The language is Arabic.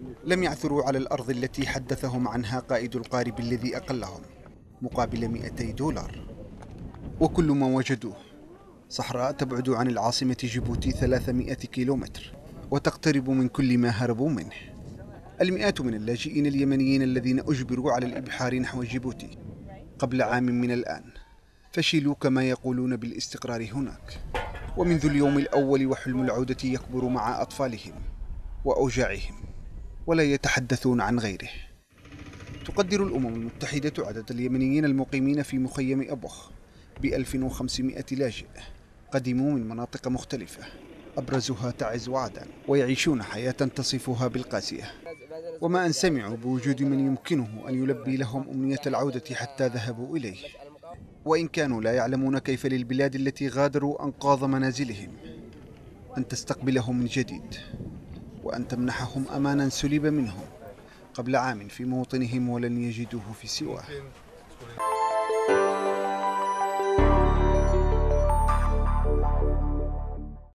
لم يعثروا على الأرض التي حدثهم عنها قائد القارب الذي أقلهم مقابل 200 دولار، وكل ما وجدوه صحراء تبعد عن العاصمة جيبوتي 300 كيلومتر وتقترب من كل ما هربوا منه. المئات من اللاجئين اليمنيين الذين أجبروا على الإبحار نحو جيبوتي قبل عام من الآن فشلوا كما يقولون بالاستقرار هناك، ومنذ اليوم الأول وحلم العودة يكبر مع أطفالهم وأوجاعهم ولا يتحدثون عن غيره. تقدر الأمم المتحدة عدد اليمنيين المقيمين في مخيم أبوخ ب1500 لاجئ قدموا من مناطق مختلفة أبرزها تعز وعدن، ويعيشون حياة تصفها بالقاسية، وما أن سمعوا بوجود من يمكنه أن يلبي لهم أمنية العودة حتى ذهبوا إليه، وإن كانوا لا يعلمون كيف للبلاد التي غادروا أنقاض منازلهم أن تستقبلهم من جديد وأن تمنحهم أمانا سلب منهم قبل عام في موطنهم ولن يجدوه في سواه.